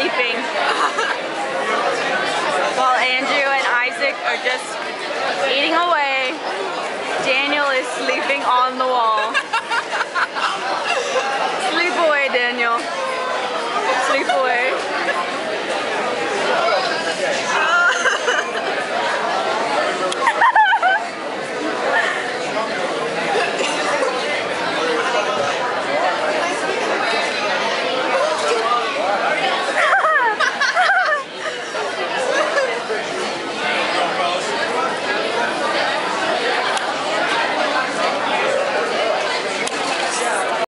sleeping. While Andrew and Isaac are just eating away, Daniel is sleeping